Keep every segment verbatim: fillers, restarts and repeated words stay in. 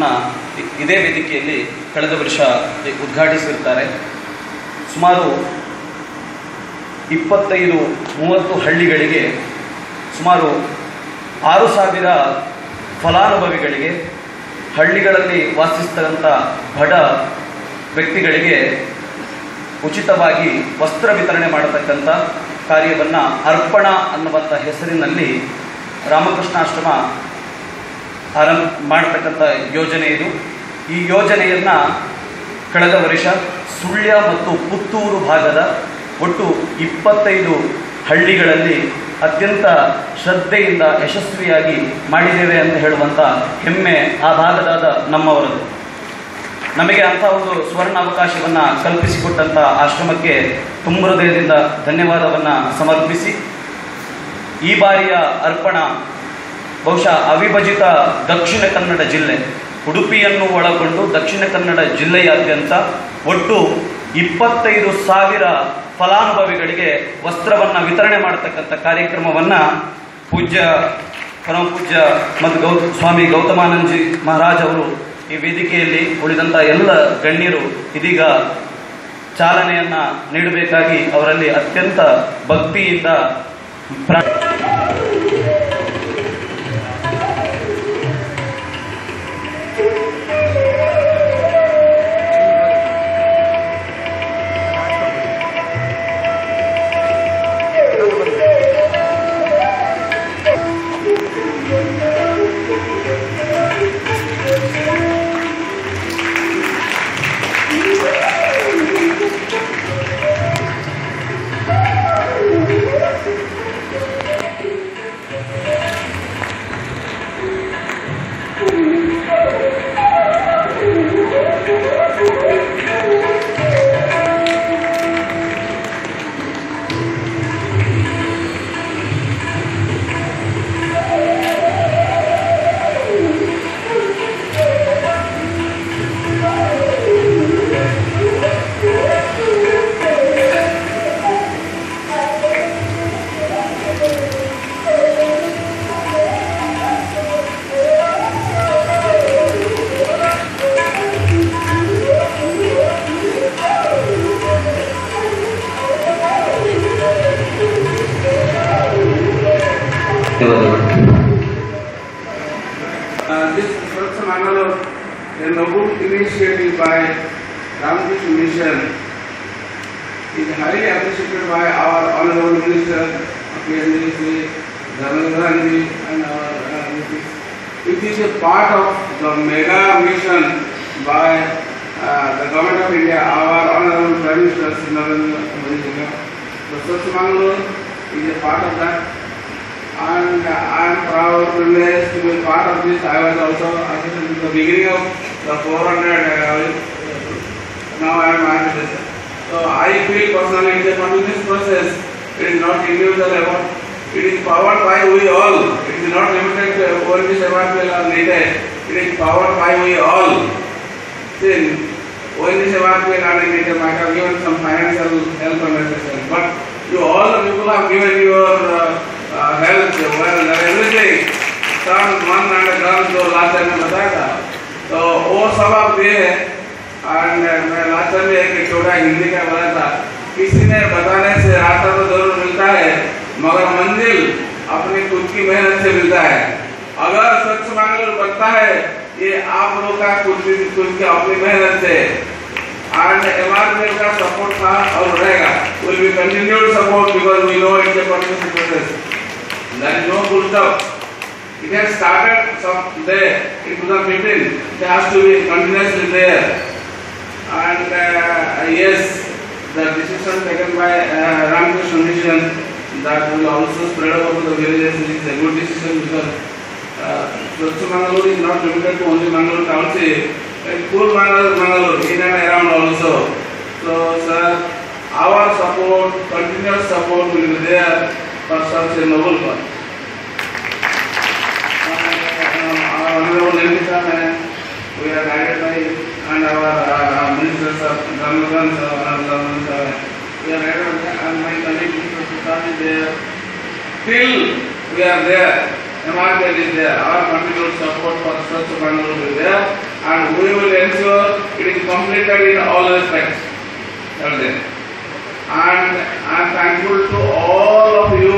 ಕಾರ್ಯಕ್ರಮವನ್ನು ಇದೇ ವೇದಿಕೆಯಲ್ಲಿ ಕಳೆದ ವರ್ಷ ಉದ್ಘಾಟಿಸಿರ್ತಾರೆ. ಸುಮಾರು ಇಪ್ಪತ್ತೈದು ಮೂವತ್ತು ಹಳ್ಳಿಗಳಿಗೆ ಸುಮಾರು ಆರು ಸಾವಿರ ಫಲಾನುಭವಿಗಳಿಗೆ, ಹಳ್ಳಿಗಳಲ್ಲಿ ವಾಸಿಸ್ತಕ್ಕಂಥ ಬಡ ವ್ಯಕ್ತಿಗಳಿಗೆ ಉಚಿತವಾಗಿ ವಸ್ತ್ರ ವಿತರಣೆ ಮಾಡತಕ್ಕಂಥ ಕಾರ್ಯವನ್ನು ಅರ್ಪಣಾ ಅನ್ನುವಂಥ ಹೆಸರಿನಲ್ಲಿ ರಾಮಕೃಷ್ಣಾಶ್ರಮ ಆರಂಭ ಮಾಡತಕ್ಕಂಥ ಯೋಜನೆ ಇದು. ಈ ಯೋಜನೆಯನ್ನು ಕಳೆದ ವರ್ಷ ಸುಳ್ಯ ಮತ್ತು ಪುತ್ತೂರು ಭಾಗದ ಒಟ್ಟು ಇಪ್ಪತ್ತೈದು ಹಳ್ಳಿಗಳಲ್ಲಿ ಅತ್ಯಂತ ಶ್ರದ್ಧೆಯಿಂದ ಯಶಸ್ವಿಯಾಗಿ ಮಾಡಿದ್ದೇವೆ ಅಂತ ಹೇಳುವಂಥ ಹೆಮ್ಮೆ ಆ ಭಾಗದಾದ ನಮ್ಮವರದು. ನಮಗೆ ಅಂಥ ಒಂದು ಸುವರ್ಣ ಅವಕಾಶವನ್ನು ಕಲ್ಪಿಸಿಕೊಟ್ಟಂಥ ಆಶ್ರಮಕ್ಕೆ ತುಂಬ ಹೃದಯದಿಂದ ಧನ್ಯವಾದವನ್ನು ಸಮರ್ಪಿಸಿ, ಈ ಬಾರಿಯ ಅರ್ಪಣಾ ಬಹುಶಃ ಅವಿಭಜಿತ ದಕ್ಷಿಣ ಕನ್ನಡ ಜಿಲ್ಲೆ, ಉಡುಪಿಯನ್ನು ಒಳಗೊಂಡು ದಕ್ಷಿಣ ಕನ್ನಡ ಜಿಲ್ಲೆಯಾದ್ಯಂತ ಒಟ್ಟು ಇಪ್ಪತ್ತೈದು ಸಾವಿರ ಫಲಾನುಭವಿಗಳಿಗೆ ವಸ್ತ್ರವನ್ನು ವಿತರಣೆ ಮಾಡತಕ್ಕಂಥ ಕಾರ್ಯಕ್ರಮವನ್ನು ಪೂಜ್ಯ ಪರಮ ಪೂಜ್ಯ ಮತ್ತು ಗೌ ಸ್ವಾಮಿ ಗೌತಮಾನಂದಜಿ ಮಹಾರಾಜ್ ಅವರು ಈ ವೇದಿಕೆಯಲ್ಲಿ ಉಳಿದಂಥ ಎಲ್ಲ ಗಣ್ಯರು ಇದೀಗ ಚಾಲನೆಯನ್ನು ನೀಡಬೇಕಾಗಿ ಅವರಲ್ಲಿ ಅತ್ಯಂತ ಭಕ್ತಿಯಿಂದ ಪ್ರಾ Uh, this Swachh Mangalore, a noble initiative by Ramakrishna Mission, is highly appreciated by our Honorable Minister of P M D, Dharmendra Gandhi, and our uh, it is a part of the mega mission by uh, the Government of India, our Honorable Prime Minister Narendra Modi. So Swachh Mangalore is a part of that. And uh, I am proud privileged to be part of this. I was also assistant in the beginning of the four hundred. Uh, now I am assistant. So I feel personally it is a continuous process. It is not individual effort. It is powered by we all. It is not limited to only Sevatvil or needed. It is powered by we all. Since only Sevatvil or needed might have given some financial help and assistance, but you all the people have given your uh, Uh, health, well, everything. Some one and a gun जो last time में बताया था, तो वो सब आप दिए हैं. And मैं last time में एक छोटा हिंदी का बोला था, किसी ने बताने से रास्ता तो जरूर मिलता है, मगर मंजिल अपनी खुद की मेहनत से मिलता है. अगर स्वच्छ मंगल बनता है, ये आप लोग का खुद की खुद की अपनी मेहनत से. And M R P का सपोर्ट था और रहेगा. Will be continued support because we know it's a continuous process. There is no full stop. It has started some day in twenty fifteen. It has to be continuously there. And uh, yes, the decision taken by uh, Ramakrishna Mission that will also spread over to the villages is a good decision because uh, Swachh Mangalore is not limited to only Mangalore Township. It's full Mangalore, Mangalore in and around also. So, sir, our support, continuous support will be there for such a noble cause. Our Honorable M P sir, we are guided by and our uh, ministers of Dharmendra sir, we are guided by and my colleague Mister Prasad is there. Till we are there, M R P is there. Our continuous support for Swachh Mangalore is there. and we will ensure it is completed in all respects. And I am thankful to all of you.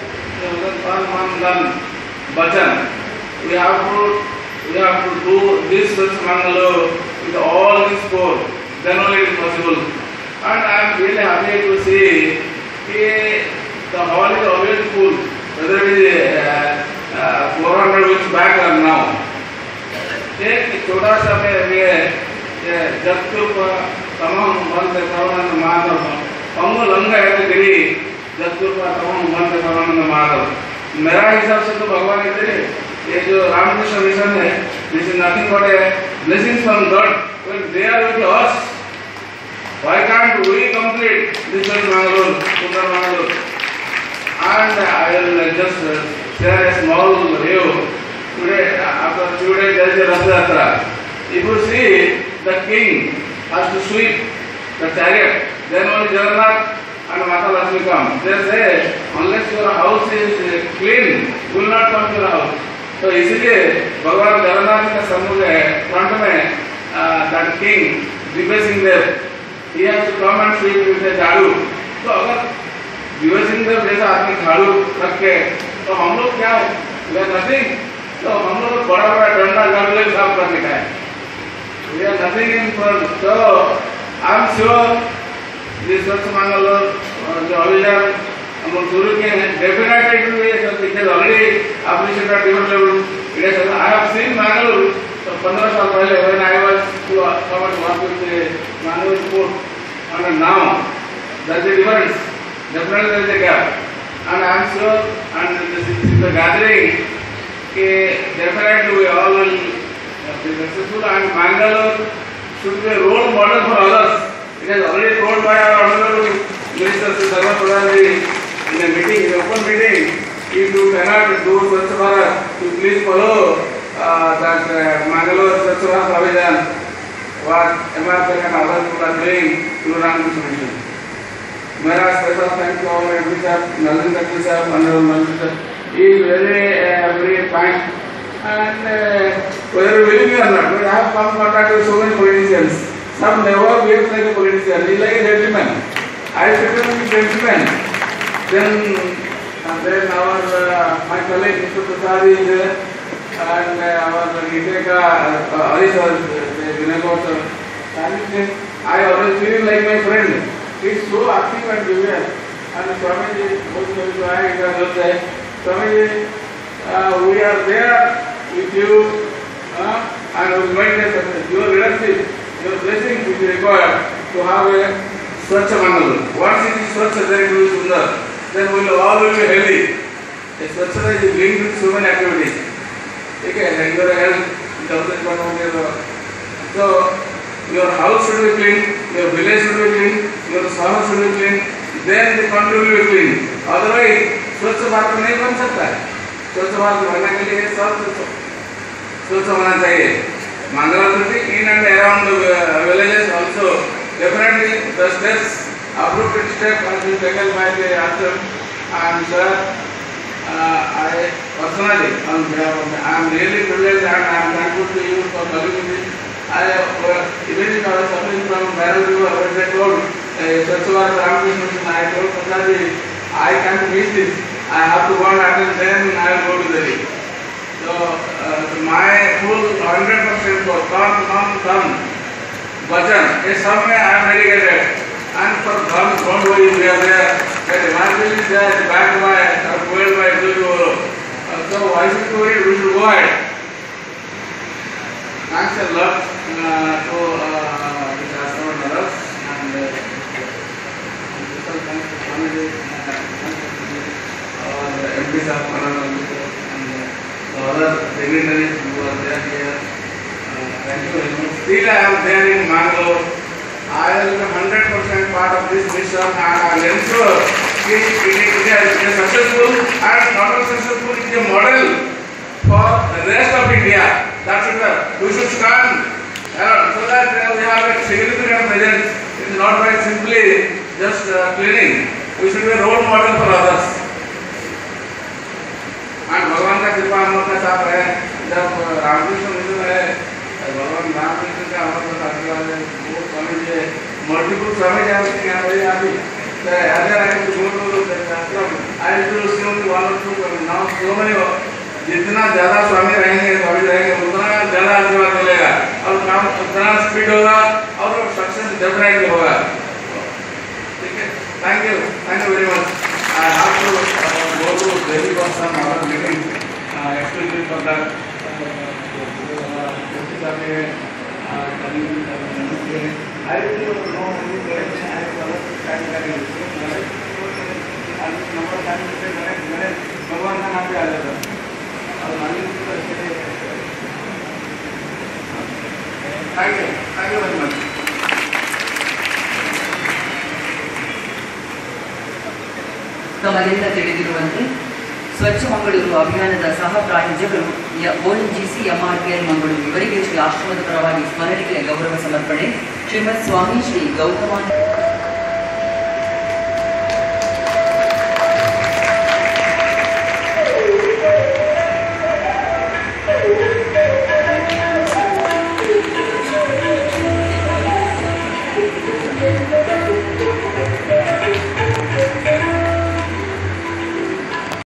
Bhajan. We have to we have to do this Swachh Mangala with all this support. Then only it is possible. And I am really happy to see that the hall is always full. Whether it is uh, uh, four hundred weeks back or now. एक छोटा सा में ये जगतुर पर तमाम बंद करवाना माधव पंगु लंगा है तो गिरी जगतुर पर तमाम बंद करवाना माधव मेरा हिसाब से तो भगवान इतने ये जो रामकृष्ण मिशन है this is nothing but a blessing from God when they are with us. Why can't we complete this Mangalore, Sundar Mangalore? And I will just share a small review. Today, after few days, there is a Rath Yatra. If you see, the king has to sweep the chariot, then only Jagannath and Mata Lakshmi come. They say, unless your house is clean, you will not come to your house. So, इसलिए भगवान जगन्नाथ के सम्मुख front में that king Divya Singh Dev, he has to come and sweep with a झाड़ू. तो अगर Divya Singh Dev जैसा आदमी झाड़ू रख के, तो हम लोग क्या है? We are nothing. तो हम लोग बड़ा बड़ा डंडा झाड़ू लेके साफ करने का है. We are nothing in front. So I am sure this Swachh Mangala जो अभियान हम लोग शुरू किए हैं, definitely it will be already appreciated at different level. It is I have seen Mangalore. So पंद्रह साल पहले when I was to come and work with the Mangalore port, and now there is a difference. Definitely there is a gap. And I am sure, and this is the gathering, definitely we all will be successful. And Mangalore should be a role model for others. It is already told by our Honorable Minister Sarva Pradhan in a meeting, in open meeting. If you cannot do Swachh Bharat, you please follow uh, that uh, Mangalore Swachh Bharat Abhiyan, what M R P and others are doing to Ramkrishna Mission. मेरा special thanks to our M P Sahib, Nalin Khatri Sahib, Honorable Nalin Sahib. He is very, uh, very fine. And uh, whether willing or not, we have come contact with so many politicians. Some never behaves like a politician. He is like a gentleman. I prefer to be gentleman. Then, and then our uh, my colleague Mister Prasad is there, and uh, our Giteka uh, Arish or Vinay sir. I always feel him like my friend. He is so active and jovial. And Swamiji, most of you are there. Swamiji, uh, we are there with you, uh, and we will make a success. Your leadership, your blessings will be required to have a Swachh Mangala. Once it is Swachh, then it will be Sundar. Then we will all will be healthy. A Swachhata is linked with so many activities. Okay, your health, so your house should be clean, your village should be clean, your sahar should be clean, then the country will be clean. Otherwise, Swachh Bharat नहीं बन सकता है. Swachh Bharat बनने के लिए सब स्वच्छ होना चाहिए. Mangalore city in and around the villages also definitely the steps, appropriate steps have been taken by the ashram. And sir, uh, I personally, on behalf of I am really privileged and I am thankful to you for coming with this. I uh, even if I was suffering from Barrel River, when they told Swachh Bharat Ramkrishna Mission, I told Prasad, I can't miss this. I have to go and attend, then I will go to Delhi. So uh, my full one hundred percent for Dhan, Nam, Dhan, Bhajan, a sum I am dedicated. And for Dhan, don't worry, we are there. The Himachal is there, backed by, fueled by Guru. So why should we worry? We should go ahead. Thanks a lot uh, to uh, the Ashram and others. And uh, special thanks to Swamiji, our M P Sahib, and the other dignitaries who are there here. Uh, thank you very much. Still I am there in Mangalore. I will be one hundred percent part of this mission and I will ensure it, it, it, it is successful and not only successful, it is a model for the rest of India. That's it. We should stand uh, so that uh, we have a significant presence. It is not by simply just uh, cleaning. We should be a role model for others. And भगवान का कृपा हम लोग के साथ है. जब रामकृष्ण मिशन है भगवान रामकृष्ण का हमारे साथ आशीर्वाद है। वो स्वामी जी मल्टीपल स्वामी जी आते हैं हमारे यहाँ भी। So as I am to go to the ashram, I will see only one or two. Now so many जितना ज़्यादा स्वामी रहेंगे स्वामी रहेंगे उतना ज़्यादा आशीर्वाद मिलेगा और काम उतना स्पीड होगा और सक्सेस डेफिनेटली होगा। ठीक है, thank you thank you very much. I have to go to Delhi for some other meeting exclusive for that. I will know only direction I will start करेंगे। नंबर टाइम से मैंने भगवान का नाम पे आ जाता है और मालिक को ऐसे thank you thank you very much. ತಮಗೆಲ್ಲ ತಿಳಿದಿರುವಂತೆ ಸ್ವಚ್ಛ ಮಂಗಳೂರು ಅಭಿಯಾನದ ಸಹ ಪ್ರಾಯೋಜಕರು ಓಎನ್ಜಿಸಿ ಎಂಆರ್ಪಿಎಲ್ ಮಂಗಳೂರು ಇವರಿಗೆ ಶ್ರೀ ಆಶ್ರಮದ ಪರವಾಗಿ ಸ್ಮರಣಿಕೆ ಗೌರವ ಸಮರ್ಪಣೆ ಶ್ರೀಮತ್ ಸ್ವಾಮಿ ಶ್ರೀ ಗೌತಮ Thank you.